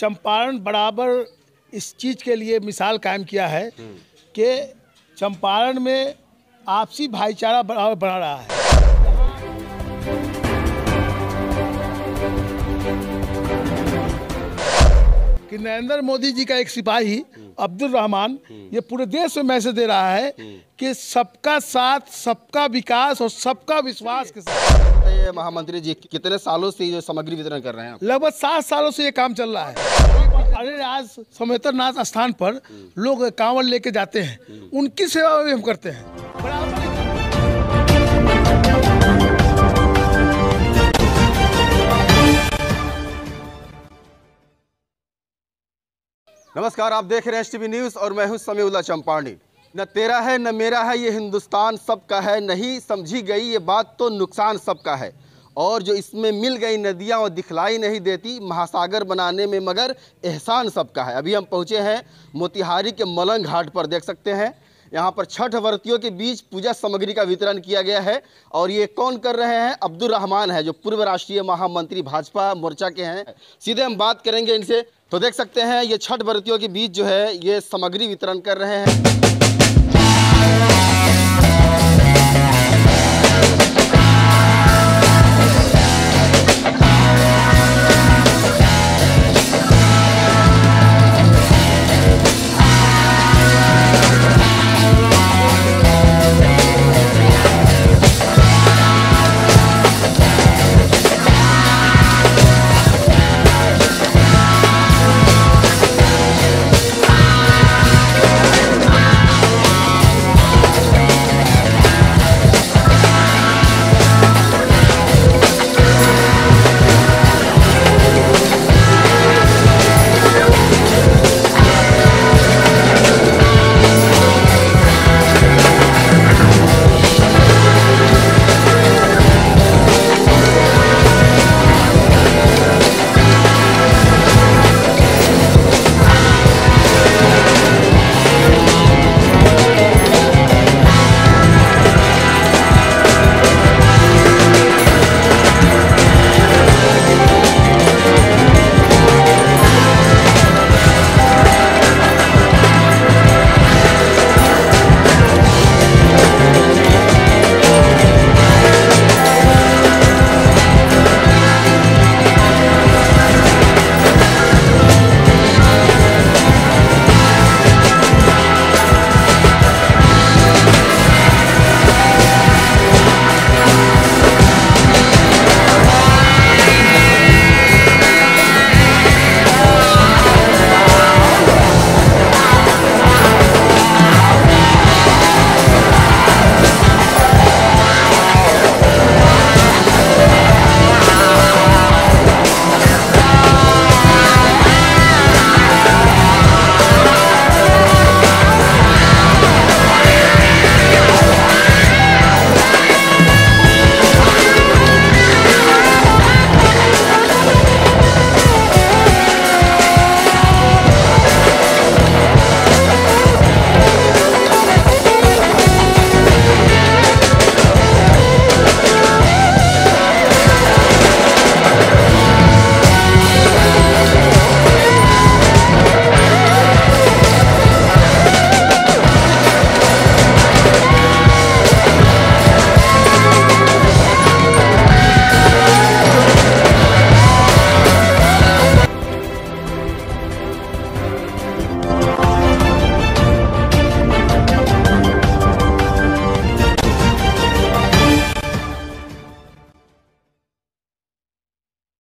चंपारण बराबर इस चीज़ के लिए मिसाल कायम किया है कि चंपारण में आपसी भाईचारा बराबर बना रहा है। कि नरेंद्र मोदी जी का एक सिपाही अब्दुल रहमान ये पूरे देश में मैसेज दे रहा है कि सबका साथ, सबका विकास और सबका विश्वास के साथ। ये महामंत्री जी कितने सालों से ये सामग्री वितरण कर रहे हैं? लगभग 7 सालों से ये काम चल रहा है। अरे आज सोमेश्वरनाथ स्थान पर लोग कांवड़ लेके जाते हैं, उनकी सेवा भी हम करते हैं। नमस्कार, आप देख रहे हैं एसटीवी न्यूज़ और मैं हूं समीउल्लाह चंपारनी। न तेरा है न मेरा है, ये हिंदुस्तान सबका है, नहीं समझी गई ये बात तो नुकसान सबका है। और जो इसमें मिल गई नदियां वो दिखलाई नहीं देती, महासागर बनाने में मगर एहसान सबका है। अभी हम पहुंचे हैं मोतिहारी के मलंग घाट पर, देख सकते हैं यहाँ पर छठ व्रतियों के बीच पूजा सामग्री का वितरण किया गया है। और ये कौन कर रहे हैं? अब्दुल रहमान है, जो पूर्व राष्ट्रीय महामंत्री भाजपा मोर्चा के हैं। सीधे हम बात करेंगे इनसे। तो देख सकते हैं ये छठ व्रतियों के बीच जो है ये सामग्री वितरण कर रहे हैं।